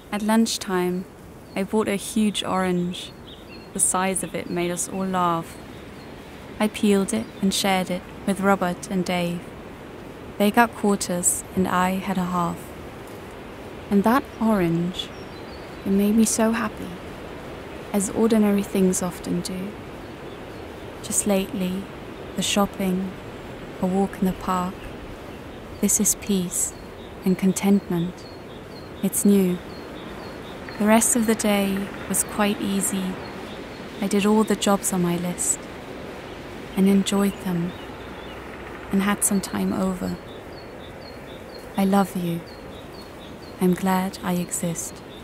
At lunchtime, I bought a huge orange. The size of it made us all laugh. I peeled it and shared it with Robert and Dave. They got quarters and I had a half. And that orange, it made me so happy, as ordinary things often do. Just lately, the shopping, a walk in the park, this is peace and contentment. It's new. The rest of the day was quite easy. I did all the jobs on my list and enjoyed them and had some time over. I love you. I'm glad I exist.